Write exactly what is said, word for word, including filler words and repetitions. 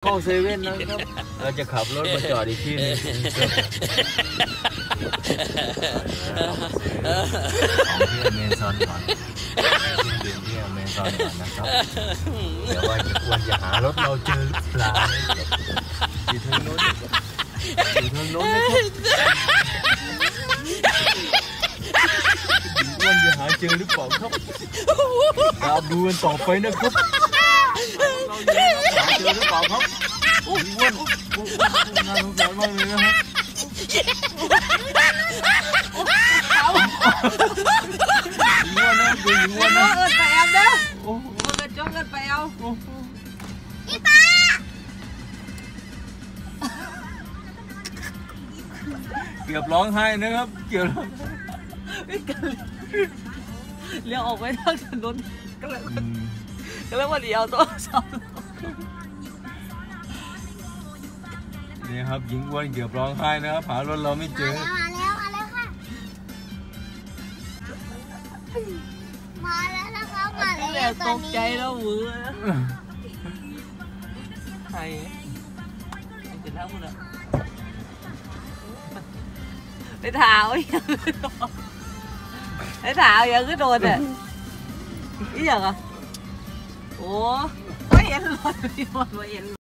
เข้าเซเว่นนะครับเราจะขับรถมาจอดอีกที่นึงของที่อเมซอนก่อนดื่มที่อเมซอนก่อนนะครับเดี๋ยวว่าจะควรจะหารถเราเจอหรือเปล่าอยู่ทางโน้นอยู่ทางโน้นนะครับควรจะหาเจอหรือเปล่าครับตามดูกันต่อไปนะครับเราจะหาเจอหรือเปล่าครับโอ้ยอ้วนน่าสงสารมากเลยนะครับยิงอ้วนนะดูยิงอ้วนนะเอินไปเอาเด้อโอ้เอินจ้องเอินไปเอาอีตาเกือบร้องไห้นะครับเกือบเลี้ยวออกไปทางถนนก็เลยก็เลยว่าเดี๋ยวตัวสองนี่ครับหญิงอ้วนเกือบร้องไห้นะครับหารถเราไม่เจอมาแล้วมาแล้วค่ะมาแล้วนะคะมาแล้วตตอนกนี้ใจแล้วมือใครจะนั่งมันอะไปถาวยังไปถาวยังก็โดนอ่ะนี่อย่างอ่ะโอ้ไม่เห็นเลยไม่เห็น